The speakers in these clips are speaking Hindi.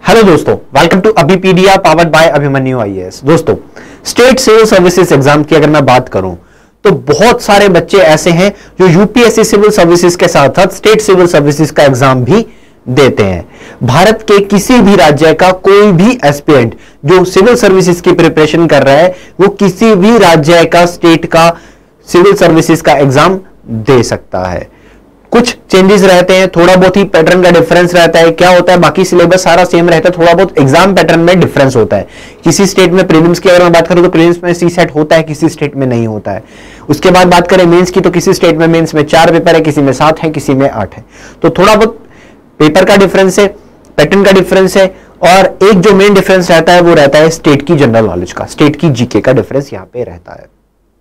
हेलो दोस्तों, welcome to Abhipedia powered by Abhimanyu IAS. दोस्तों, स्टेट सिविल सर्विसेज एग्जाम की अगर मैं बात करूं तो बहुत सारे बच्चे ऐसे हैं जो यूपीएससी सिविल सर्विसेज के साथ साथ स्टेट सिविल सर्विसेज का एग्जाम भी देते हैं। भारत के किसी भी राज्य का कोई भी एस्पिरेंट जो सिविल सर्विसेज की प्रिपरेशन कर रहा है वो किसी भी राज्य का स्टेट का सिविल सर्विसेज का एग्जाम दे सकता है। कुछ चेंजेस रहते हैं, थोड़ा बहुत ही पैटर्न का डिफरेंस रहता है। क्या होता है, बाकी सिलेबस सारा सेम रहता है, थोड़ा बहुत एग्जाम पैटर्न में डिफरेंस होता है। किसी स्टेट में प्रीलिम्स की अगर मैं बात करूं तो प्रीलिम्स में सी सेट होता है, किसी स्टेट में नहीं होता है। उसके बाद बात करें मेंस की तो किसी स्टेट में मेंस में 4 पेपर है, किसी में 7 है, किसी में 8 है। तो थोड़ा बहुत पेपर का डिफरेंस है, पैटर्न का डिफरेंस है, और एक जो मेन डिफरेंस रहता है वो रहता है स्टेट की जनरल नॉलेज का, स्टेट की जीके का डिफरेंस यहां पे रहता है।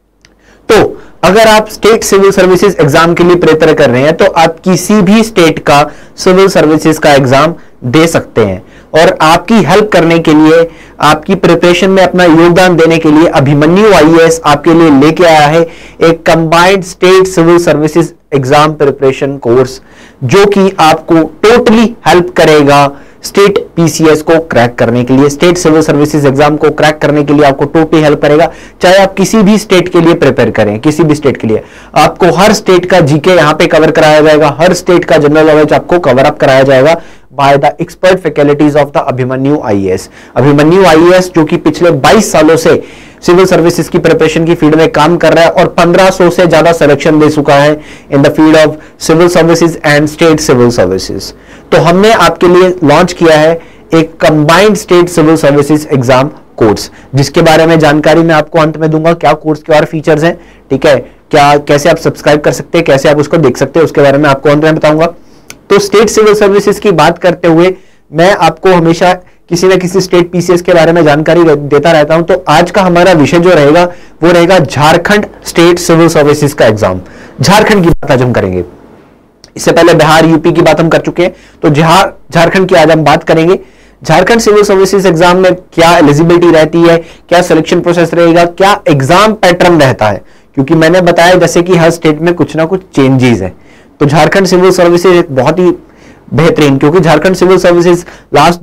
तो अगर आप स्टेट सिविल सर्विसेज एग्जाम के लिए प्रिपेयर कर रहे हैं तो आप किसी भी स्टेट का सिविल सर्विसेज का एग्जाम दे सकते हैं। और आपकी हेल्प करने के लिए, आपकी प्रिपरेशन में अपना योगदान देने के लिए अभिमन्यु आईएएस आपके लिए लेके आया है एक combined state civil services exam preparation course, जो कि आपको टोटली हेल्प करेगा स्टेट पीसीएस को क्रैक करने के लिए, स्टेट सिविल सर्विसेज एग्जाम को क्रैक करने के लिए आपको टोटली हेल्प करेगा। चाहे आप किसी भी स्टेट के लिए प्रिपेयर करें, किसी भी स्टेट के लिए आपको हर स्टेट का जीके यहां पे कवर कराया जाएगा, हर स्टेट का जनरल नॉलेज आपको कवर अप कराया जाएगा by the expert faculties of the Abhimanyu IAS. Abhimanyu IAS जो कि पिछले 22 सालों से सिविल सर्विसेज की प्रिपरेशन की फील्ड में काम कर रहा है और 1500 से ज्यादा सिलेक्शन दे चुका है in the field of civil services and state civil services. तो हमने आपके लिए लॉन्च किया है एक combined state civil services exam course, जिसके बारे में जानकारी मैं आपको अंत में दूंगा। क्या कोर्स के और फीचर्स हैं, ठीक है, क्या कैसे आप सब्सक्राइब कर सकते हैं, कैसे आप उसको देख सकते हैं, उसके बारे में आपको अंत में बताऊंगा। तो स्टेट सिविल सर्विसेज की बात करते हुए मैं आपको हमेशा किसी न किसी स्टेट पीसीएस के बारे में जानकारी देता रहता हूं। तो आज का हमारा विषय जो रहेगा वो रहेगा झारखंड स्टेट सिविल सर्विसेज का एग्जाम। झारखंड की बात आज हम करेंगे। इससे पहले बिहार यूपी की बात हम कर चुके हैं, तो झारखंड की आज हम बात करेंगे। झारखंड सिविल सर्विसेज एग्जाम में क्या एलिजिबिलिटी रहती है, क्या सिलेक्शन प्रोसेस रहेगा, क्या एग्जाम पैटर्न रहता है, क्योंकि मैंने बताया जैसे कि हर स्टेट में कुछ ना कुछ चेंजेस है। तो झारखंड सिविल सर्विसेज एक बहुत ही बेहतरीन, क्योंकि झारखंड सिविल सर्विसेज लास्ट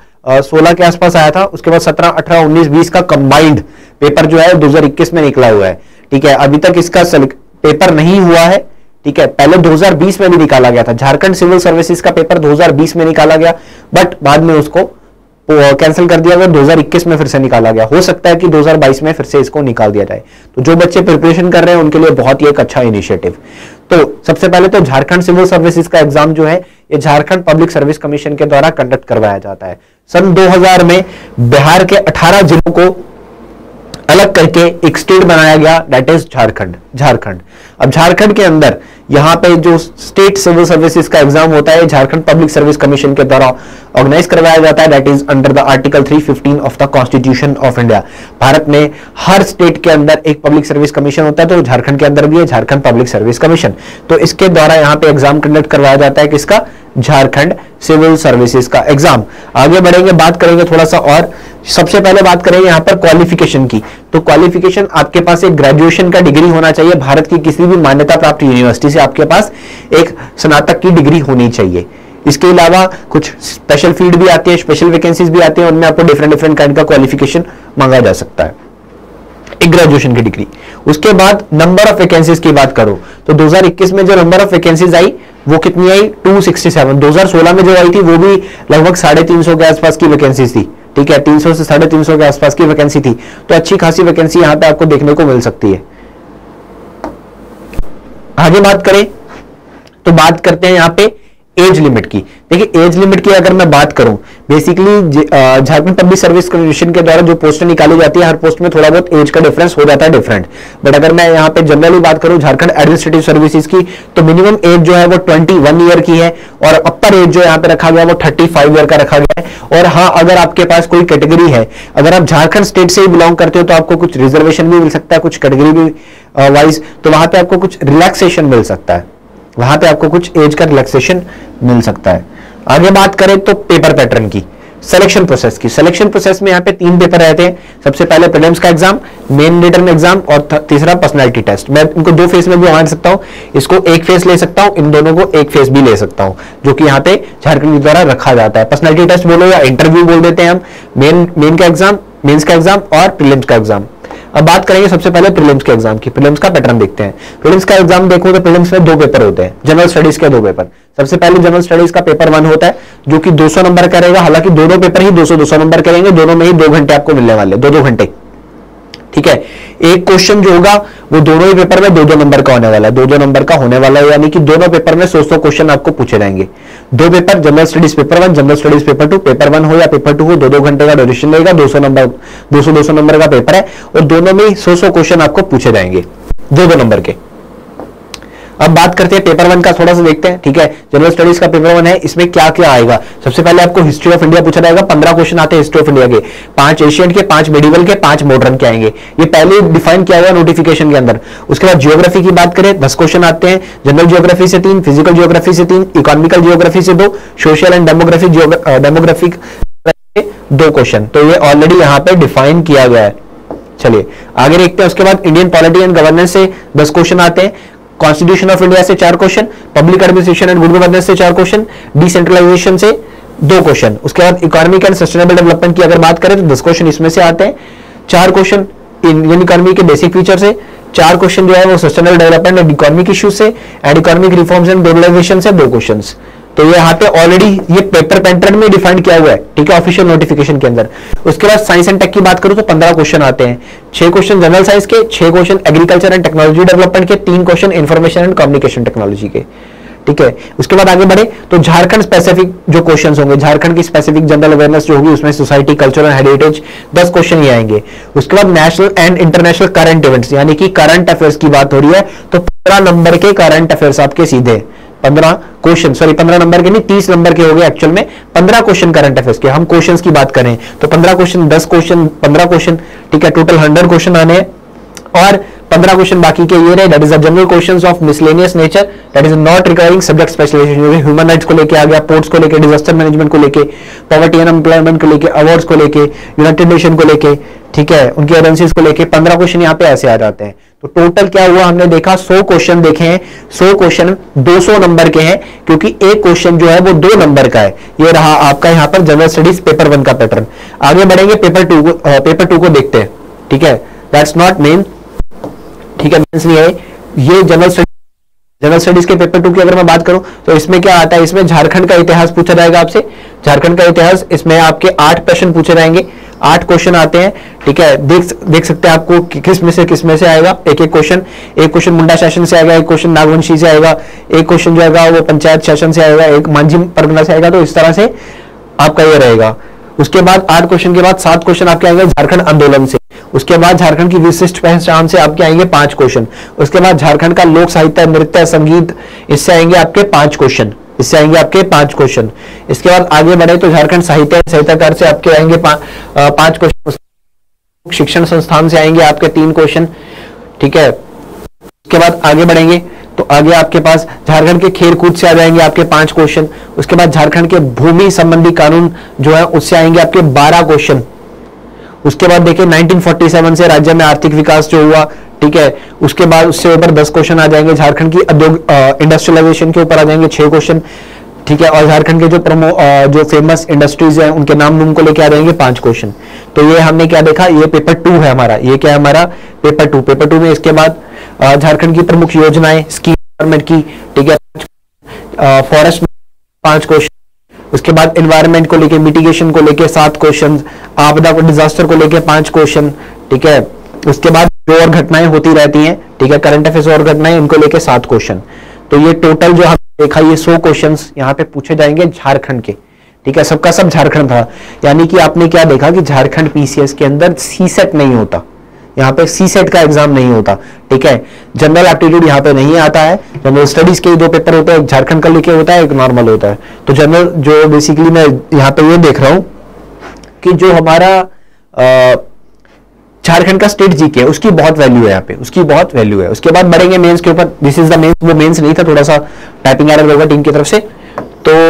2016 के आसपास आया था, उसके बाद 17, 18, 19, 20 का कंबाइंड पेपर जो है 2021 में निकला हुआ है। ठीक है, अभी तक इसका पेपर नहीं हुआ है। ठीक है, पहले 2020 में भी निकाला गया था, झारखंड सिविल सर्विसेज का पेपर 2020 में निकाला गया, बट बाद में उसको कैंसिल कर दिया गया, 2021 में फिर से निकाला गया। हो सकता है कि 2022 में फिर से इसको निकाल दिया जाए। तो जो बच्चे प्रिपरेशन कर रहे हैं उनके लिए बहुत ही एक अच्छा इनिशिएटिव। तो सबसे पहले तो झारखंड सिविल सर्विसेज का एग्जाम जो है ये झारखंड पब्लिक सर्विस कमीशन के द्वारा कंडक्ट करवाया जाता है। सन 2000 में बिहार के 18 जिलों को अलग करके एक स्टेट बनाया गया, दैट इज झारखंड। अब झारखंड के अंदर यहां पे जो स्टेट सिविल सर्विसेज का एग्जाम होता है झारखंड पब्लिक सर्विस कमीशन के द्वारा ऑर्गेनाइज करवाया जाता है, that is under the article 315 of the constitution of India. Bharat में हर स्टेट के अंदर एक पब्लिक सर्विस कमीशन होता है, तो झारखंड के अंदर भी है झारखंड पब्लिक सर्विस कमीशन। तो इसके द्वारा यहां पे एग्जाम कंडक्ट करवाया जाता है, किसका? झारखंड सिविल सर्विसेज का एग्जाम। आगे बढ़ेंगे, बात करेंगे थोड़ा सा और। सबसे पहले बात करेंगे यहां पर क्वालिफिकेशन की। तो क्वालिफिकेशन आपके पास एक ग्रेजुएशन का डिग्री होना चाहिए, भारत की किसी भी मान्यता प्राप्त यूनिवर्सिटी से आपके पास एक स्नातक की डिग्री होनी चाहिए। इसके अलावा कुछ स्पेशल फील्ड भी आती है, स्पेशल वैकेंसीज भी आती है, उनमें आपको डिफरेंट काइंड का क्वालिफिकेशन मांगा जा सकता है, एक ग्रेजुएशन की डिग्री। उसके बाद नंबर ऑफ वैकेंसीज की बात करो तो 2021 में जो नंबर ऑफ वैकेंसीज आई वो कितनी आई? 267। 2016 में जो आई थी वो भी लगभग 350 के आसपास की वैकेंसीज थी। ठीक है, 300 से 350 के आसपास की वैकेंसी थी, तो अच्छी खासी वैकेंसी यहां पे आपको देखने को मिल सकती है। आगे बात करें तो बात करते हैं यहां पे एज लिमिट की। देखिए, एज लिमिट की अगर मैं बात करूं, basically Jharkhand public service commission के द्वारा जो पोस्टें निकाली जाती है हर पोस्ट में थोड़ा बहुत एज का डिफरेंस हो जाता है डिफरेंट। बट अगर मैं यहां पे जनरली बात करूं झारखंड एडमिनिस्ट्रेटिव सर्विसेज की, तो मिनिमम एज जो है वो 21 ईयर की है, और अपर एज जो यहां पे रखा गया वो 35 ईयर का रखा गया है। और हाँ, अगर आपके पास कोई कैटेगरी है, अगर आप झारखंड स्टेट से ही बिलोंग करते हो तो आपको कुछ रिजर्वेशन भी मिल सकता है, कुछ कैटेगरी भी वाइज, तो वहां पे आपको कुछ रिलैक्सेशन मिल सकता है, वहां पे आपको कुछ एज का रिलैक्सेशन मिल सकता है। आगे बात करें तो पेपर पैटर्न की। सिलेक्शन प्रोसेस की। सिलेक्शन प्रोसेस में यहाँ पे 3 पेपर रहते हैं। सबसे पहले प्रीलिम्स का एग्जाम, मेन रिटन एग्जाम और तीसरा पर्सनालिटी टेस्ट। मैं इनको 2 फेज में भी बांट सकता हूँ, इसको 1 फेज ले सकता हूँ, इन दोनों को 1 फेज भी ले सकता हूँ, जो कि यहाँ पे झारखंड द्वारा रखा जाता है। पर्सनालिटी टेस्ट बोलो या इंटरव्यू बोल देते हैं हम, मेन का एग्जाम, मेंस का एग्जाम और प्रीलिम्स का एग्जाम। अब बात करेंगे सबसे पहले प्रीलिम्स के एग्जाम की। प्रीलिम्स का पैटर्न देखते हैं। प्रीलिम्स का एग्जाम देखो तो प्रीलिम्स में 2 पेपर होते हैं, जनरल स्टडीज के 2 पेपर। सबसे पहले जनरल स्टडीज का पेपर 1 होता है, जो कि 200 नंबर का रहेगा। हालांकि दोनों पेपर ही 200-200 नंबर के रहेंगे, दोनों में ही 2 घंटे आपको मिलने वाले, 2-2 घंटे। ठीक है, एक क्वेश्चन जो होगा वो दोनों ही पेपर में 2-2 नंबर का होने वाला है, 2-2 नंबर का होने वाला है, यानी कि दोनों पेपर में 100-100 क्वेश्चन आपको पूछे जाएंगे। 2 paper, general studies paper 1, general studies paper 2। Paper 1 हो या पेपर 2 हो, 2-2 घंटे का ड्यूरेशन रहेगा, 200-200 नंबर का पेपर है और दोनों में 100-100 क्वेश्चन आपको पूछे जाएंगे, 2-2 नंबर के। अब बात करते हैं पेपर 1 का, थोड़ा सा देखते हैं। ठीक है, जनरल स्टडीज का पेपर 1 है, इसमें क्या क्या आएगा। सबसे पहले आपको हिस्ट्री ऑफ इंडिया पूछा जाएगा, 15 क्वेश्चन आते हैं हिस्ट्री ऑफ इंडिया के, 5 एशियन के, 5 मेडिवल के, 5 मॉडर्न के आएंगे। ये पहले डिफाइन किया हुआ नोटिफिकेशन के अंदर। उसके बाद जियोग्राफी की बात करें, 10 क्वेश्चन आते हैं, जनरल जियोग्राफी से 3, फिजिकल जियोग्राफी से 3, इकोनॉमिकल जियोग्राफी से 2, सोशल एंड डेमोग्राफिक 2 क्वेश्चन। तो ये ऑलरेडी यहाँ पे डिफाइन किया गया है। चलिए आगे देखते हैं। उसके बाद इंडियन पॉलिटी एंड गवर्नेंस से 10 क्वेश्चन आते हैं, कॉन्स्टिट्यूशन ऑफ इंडिया से 4 question, public administration and good governance से 4 क्वेश्चन, डिसेंट्रलाइजेशन से 2 क्वेश्चन। उसके बाद इकोनॉमिक एंड सस्टेनेबल डेवलपमेंट की अगर बात करें तो 10 क्वेश्चन इसमें से आते हैं, 4 क्वेश्चन इंडियन इकोनॉमी के बेसिक फीचर से, 4 क्वेश्चन जो है वो sustainable development and economic issues से and economic reforms and globalisation से 2 क्वेश्चन। तो ये यहाँ पे ऑलरेडी ये पेपर पैटर्न में डिफाइन किया हुआ है। ठीक है, ऑफिशियल नोटिफिकेशन के अंदर। उसके बाद साइंस एंड टेक की बात करूं तो 15 क्वेश्चन आते हैं, 6 क्वेश्चन जनरल साइंस के, 6 question agriculture and technology development के, 3 question information and communication technology के। ठीक है, उसके बाद आगे बढ़े तो झारखंड स्पेसिफिक जो क्वेश्चंस होंगे, झारखंड की स्पेसिफिक जनरल अवेयरनेस जो होगी, उसमें society, culture and heritage 10 question ही आएंगे। उसके बाद national and international current events, यानी कि करंट अफेयर्स की बात हो रही है, तो 15 नंबर के करंट अफेयर्स आपके सीधे 15 क्वेश्चन, सॉरी 15 नंबर के नहीं, 30 नंबर के हो गए एक्चुअल में, 15 क्वेश्चन करंट अफेयर्स के। हम क्वेश्चंस की बात करें तो 15 क्वेश्चन, 10 क्वेश्चन, 15 क्वेश्चन। ठीक है, टोटल 100 क्वेश्चन आने हैं और 15 क्वेश्चन बाकी के ये रहे, that is the general questions of miscellaneous nature, that is not requiring subject specialisation. Human rights को लेके आ गया, पोर्ट्स को लेके, डिजास्टर मैनेजमेंट को लेके, पॉवर्टी एंड एम्प्लॉयमेंट को लेके, अवार्ड्स को लेके, यूनाइटेड नेशन को लेके, ठीक है, उनकी एजेंसीज को लेके 15 क्वेश्चन यहाँ पे ऐसे आ जाते हैं। तो टोटल क्या हुआ, हमने देखा 100 क्वेश्चन देखे हैं, 100 क्वेश्चन 200 नंबर के हैं, क्योंकि एक क्वेश्चन जो है वो 2 नंबर का है। ये रहा आपका यहाँ पर जनरल स्टडीज पेपर 1 का पैटर्न। आगे बढ़ेंगे पेपर 2 को देखते हैं। ठीक है, दैट्स नॉट मेन, ठीक है, मेंस नहीं है ये। जनरल स्टडीज के पेपर 2 की अगर मैं बात करूं तो इसमें क्या आता है, इसमें झारखंड का इतिहास पूछा जाएगा आपसे, झारखंड का इतिहास। इसमें आपके 8 प्रश्न पूछे जाएंगे, 8 क्वेश्चन आते हैं। ठीक है, देख सकते हैं आपको किस में से आएगा एक क्वेश्चन। एक क्वेश्चन मुंडा शासन से आएगा, एक क्वेश्चन नागवंशी से आएगा, एक क्वेश्चन जो आएगा वो पंचायत शासन से आएगा, एक मांझी परगना से आएगा। तो इस तरह से आपका ये रहेगा। उसके बाद 8 क्वेश्चन के बाद 7 क्वेश्चन आपके आएंगे झारखंड आंदोलन से। उसके बाद झारखंड की विशिष्ट पहचान से आपके आएंगे 5 क्वेश्चन। उसके बाद झारखंड का लोक साहित्य, नृत्य, संगीत, इससे आएंगे आपके 5 क्वेश्चन, इससे आएंगे आपके 5 क्वेश्चन। इसके बाद आगे बढ़े तो झारखंड साहित्यकार से आपके आएंगे 5 क्वेश्चन। शिक्षण संस्थान से आएंगे आपके 3 क्वेश्चन। ठीक है, उसके बाद आगे बढ़ेंगे तो आगे आपके पास झारखंड के खेल-कूद से आ जाएंगे आपके 5 क्वेश्चन। उसके बाद झारखंड के भूमि संबंधी कानून जो है उससे आएंगे आपके 12 क्वेश्चन। उसके बाद देखिए 1947 से राज्य में आर्थिक विकास जो हुआ, ठीक है, उसके बाद उससे ऊपर 10 क्वेश्चन आ जाएंगे। झारखंड की इंडस्ट्रियलाइजेशन के ऊपर आ जाएंगे 6 क्वेश्चन। ठीक है, और झारखंड के जो फेमस इंडस्ट्रीज हैं उनके नाम को लेके आ जाएंगे 5 क्वेश्चन। तो ये हमने क्या देखा, ये पेपर 2 है हमारा। ये क्या है हमारा पेपर 2। पेपर 2 में इसके बाद झारखंड की प्रमुख योजनाएं, स्कीम गवर्नमेंट की, ठीक है, फॉरेस्ट 5 क्वेश्चन। उसके बाद एनवायरनमेंट को लेके, मिटिगेशन को लेके 7 क्वेश्चन, आपदा को, डिजास्टर को लेके 5 क्वेश्चन। ठीक है, उसके बाद जो और घटनाएं होती रहती हैं, ठीक है, करंट अफेयर्स और घटनाएं, इनको लेके 7 क्वेश्चन। तो ये टोटल जो हमने देखा ये 100 क्वेश्चंस यहाँ पे पूछे जाएंगे झारखंड के। ठीक है, सबका सब झारखंड था। यानी कि आपने क्या देखा कि झारखंड पीसीएस के अंदर सीसेट नहीं होता, यहाँ पे सीसेट का एग्जाम नहीं होता। ठीक है, जनरल एप्टीट्यूड यहाँ पे नहीं आता है। जनरल स्टडीज के 2 पेपर होते हैं, एक झारखंड का लिखे होता है, एक नॉर्मल होता है। तो जनरल जो बेसिकली मैं यहाँ पे ये देख रहा हूं कि जो हमारा झारखंड का स्टेट जीके है उसकी बहुत वैल्यू है यहाँ पे, उसकी बहुत वैल्यू है। उसके बाद बढ़ेंगे मेंस के ऊपर। दिस इज द मेंस, वो मेंस नहीं था, थोड़ा सा टाइपिंग एरर होगा टीम की तरफ से। तो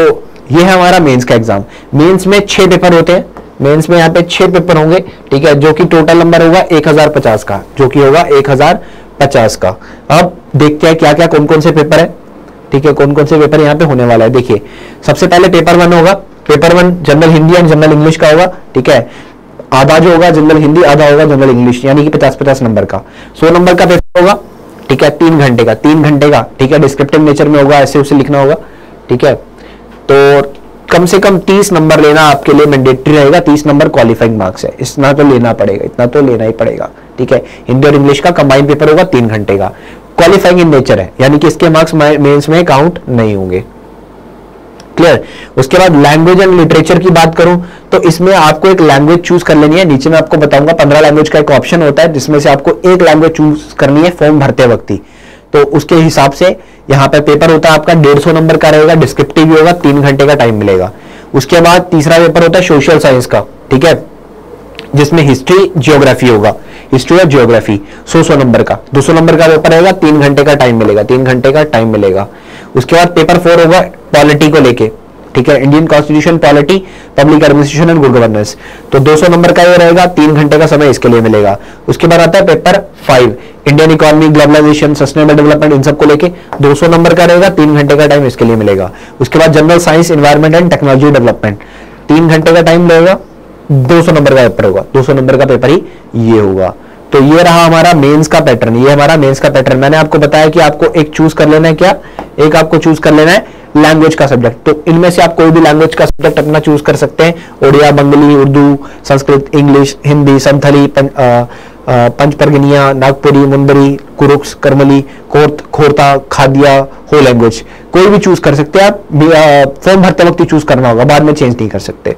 ये है हमारा मेंस का एग्जाम। मेंस में 6 पेपर होते हैं, मेंस में यहाँ पे 6 पेपर होंगे, ठीक है, जो कि टोटल नंबर होगा 1050 का, जो कि होगा 1050 का। अब देखते हैं क्या क्या कौन कौन से पेपर है, ठीक है, कौन कौन से पेपर यहाँ पे होने वाला है। देखिए सबसे पहले पेपर 1 होगा, paper 1 general Hindi and general English का होगा, ठीक है, आधा जो होगा जनरल हिंदी, आधा होगा जनरल इंग्लिश, यानी कि 50-50 नंबर का। 100 नंबर का पेपर होगा, ठीक है, 3 घंटे का, 3 घंटे का, ठीक है, डिस्क्रिप्टिव नेचर में होगा, ऐसे उसे लिखना होगा, ठीक है। तो कम से कम 30 नंबर लेना आपके लिए मैंडेटरी रहेगा, 30 नंबर क्वालिफाइंग मार्क्स है, इतना तो लेना पड़ेगा, इतना तो लेना ही पड़ेगा, ठीक है। हिंदी और इंग्लिश का कंबाइंड पेपर होगा 3 घंटे का, क्वालिफाइंग इन नेचर है, यानी कि इसके मार्क्स मेंस में काउंट नहीं होंगे, क्लियर। उसके बाद लैंग्वेज एंड लिटरेचर की बात करूं तो इसमें आपको एक लैंग्वेज चूज कर लेनी है, नीचे मैं आपको बताऊंगा 15 लैंग्वेज का एक ऑप्शन होता है, जिसमें से आपको एक लैंग्वेज चूज करनी है फॉर्म भरते वक्त ही। तो उसके हिसाब से यहाँ पे पेपर होता है आपका 150 नंबर का रहेगा, डिस्क्रिप्टिव भी होगा, 3 घंटे का टाइम मिलेगा। उसके बाद तीसरा पेपर होता है सोशल साइंस का, ठीक है, जिसमें हिस्ट्री जियोग्राफी होगा, हिस्ट्री और जियोग्राफी 100 नंबर का, 200 नंबर का पेपर रहेगा, 3 घंटे का टाइम मिलेगा, 3 घंटे का टाइम मिलेगा। उसके बाद पेपर 4 होगा पॉलिटी को लेके, ठीक है, Indian constitution, polity, public administration and good governance, तो 200 नंबर का ये रहेगा, 3 घंटे का समय इसके लिए मिलेगा। उसके बाद आता है paper 5 Indian economy, globalisation, sustainable development, इन सबको लेके 200 नंबर का रहेगा, 3 घंटे का टाइम इसके लिए मिलेगा। उसके बाद general science, environment and technology development, 3 घंटे का टाइम लगेगा, 200 नंबर का पेपर होगा, 200 नंबर का पेपर ही ये होगा। तो ये रहा हमारा मेंस का पैटर्न, ये हमारा मेंस का पैटर्न। मैंने आपको बताया कि आपको एक चूज कर लेना है, क्या, एक आपको चूज कर लेना है लैंग्वेज का सब्जेक्ट। तो इनमें से आप कोई भी लैंग्वेज का सब्जेक्ट अपना चूज कर सकते हैं, ओडिया, बंगाली, उर्दू, संस्कृत, इंग्लिश, हिंदी, संथली, पंचपरगनिया, नागपुरी, मुंदरी, कुरुक्स, करमली, खोरता, खादिया, हो लैंग्वेज, कोई भी चूज कर सकते हैं आप। फॉर्म भरते वक्त ही चूज करना होगा, बाद में चेंज नहीं कर सकते।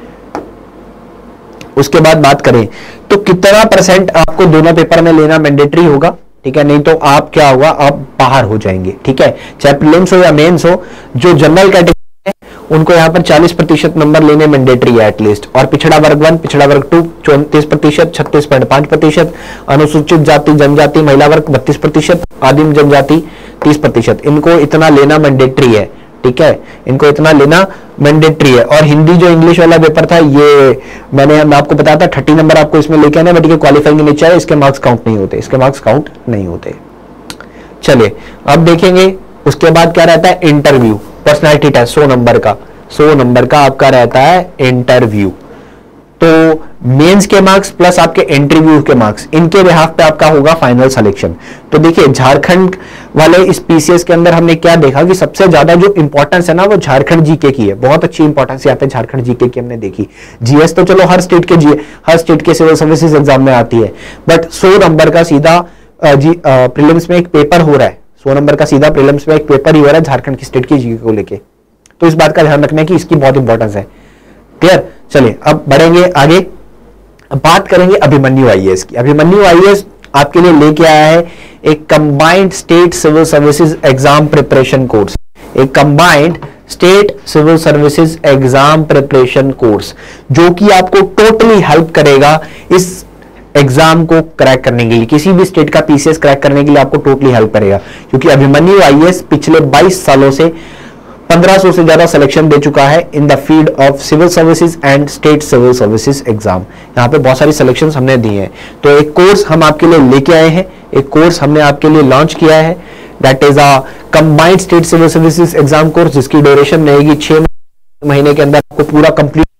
उसके बाद बात करें तो कितना परसेंट आपको दोनों पेपर में लेना मैंडेटरी होगा, ठीक है, नहीं तो आप क्या होगा, आप बाहर हो जाएंगे, ठीक है, चाहे प्रीलिम्स हो या मेंस हो। जो जनरल कैटेगरी है उनको यहाँ पर 40% नंबर लेने मैंडेटरी है एटलीस्ट, और पिछड़ा वर्ग 1, पिछड़ा वर्ग 2 34%, 36.5%, अनुसूचित जाति जनजाति महिला वर्ग 32%, आदिम जनजाति 30%, इनको इतना लेना मैंडेटरी है, ठीक है, इनको इतना लेना मैंडेटरी है। और हिंदी जो इंग्लिश वाला पेपर था, ये मैं आपको बताया था 30 नंबर आपको इसमें लेके आना, बट ये क्वालिफाइंग के नीचे है, इसके मार्क्स काउंट नहीं होते, इसके मार्क्स काउंट नहीं होते। चलिए अब देखेंगे उसके बाद क्या रहता है, इंटरव्यू, पर्सनैलिटी टेस्ट 100 नंबर का, 100 नंबर का आपका रहता है इंटरव्यू। तो मेंस के मार्क्स प्लस आपके इंटरव्यू के मार्क्स, इनके बिहाफ पे आपका होगा फाइनल सिलेक्शन। तो देखिए झारखंड वाले इस पीसीएस के अंदर हमने क्या देखा कि सबसे ज्यादा जो इंपॉर्टेंस है ना वो झारखंड जीके की है, बहुत अच्छी इंपॉर्टेंस यहाँ पे झारखंड जीके की हमने देखी। जीएस तो चलो हर स्टेट के सिविल सर्विसेज एग्जाम में आती है, बट 100 नंबर का सीधा प्रीलिम्स में एक पेपर हो रहा है, 100 नंबर का सीधा प्रीलिम्स में एक पेपर ही हो रहा है झारखंड की स्टेट की जीके को लेके। तो इस बात का ध्यान रखना है कि इसकी बहुत इंपॉर्टेंस है, क्लियर। चलिए अब बढ़ेंगे आगे, बात करेंगे अभिमन्यु आईएएस की। अभिमन्यु आईएएस आपके लिए लेके आया है एक combined state civil services exam preparation course, एक combined state civil services exam preparation course, जो कि आपको टोटली हेल्प करेगा इस एग्जाम को क्रैक करने के लिए, किसी भी स्टेट का पीसीएस क्रैक करने के लिए आपको टोटली हेल्प करेगा। क्योंकि अभिमन्यु आईएएस पिछले 22 सालों से 1500 से ज्यादा सिलेक्शन दे चुका है in the field of civil services and state civil services exam. यहाँ पे बहुत सारी सिलेक्शन हमने दी हैं। तो एक कोर्स हम आपके लिए लेके आए हैं, एक कोर्स हमने आपके लिए लॉन्च किया है, that is a combined state civil services exam course, जिसकी ड्यूरेशन रहेगी 6 महीने के अंदर आपको पूरा कंप्लीट